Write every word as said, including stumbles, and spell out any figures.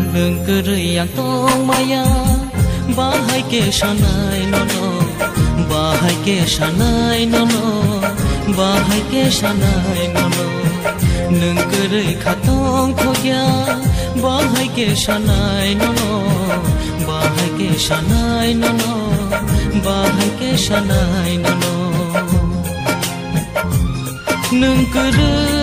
nungkuri yang tong maya bahai ke shanai nono bahai ke shanai nono bahai ke shanai nono nungkuri khatong khogya bahai ke shanai nono bahai ke shanai nono bahai ke shanai nono nungkuri